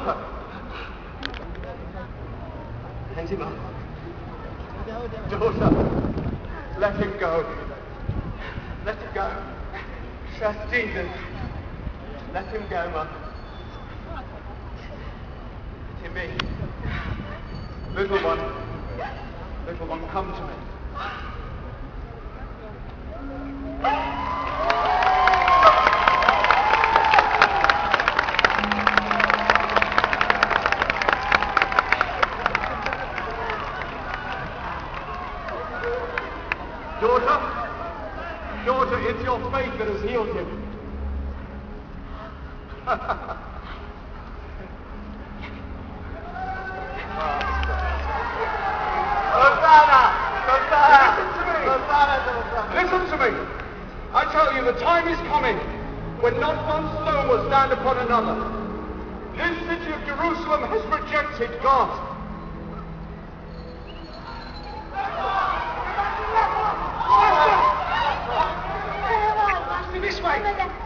Hand him up. Daughter, let him go. Let him go. Trust Jesus. Let him go, Mother. Timmy. Little one, come to me. Daughter, it's your faith that has healed him. Listen to me. I tell you, the time is coming when not one stone will stand upon another. This city of Jerusalem has rejected God. This way.